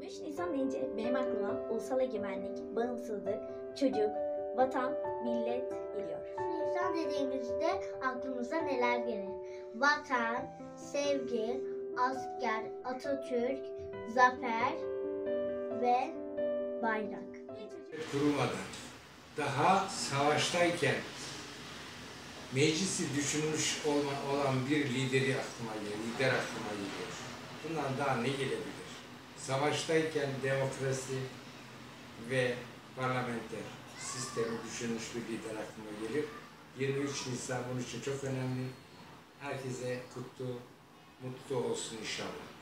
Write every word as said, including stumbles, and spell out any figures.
yirmi üç Nisan deyince benim aklıma ulusal egemenlik, bağımsızlık, çocuk, vatan, millet geliyor. Nisan dediğimizde aklımıza neler gelir? Vatan, sevgi, asker, Atatürk, zafer ve bayrak. Kurulmadan, daha savaştayken meclisi düşünmüş olan bir lideri aklıma geliyor, lider aklıma geliyor. Bundan daha ne gelebilir? Savaştayken demokrasi ve parlamenter sistemi düşünmüş bir lider aklıma gelir. yirmi üç Nisan bunun için çok önemli. Herkese kutlu, mutlu olsun inşallah.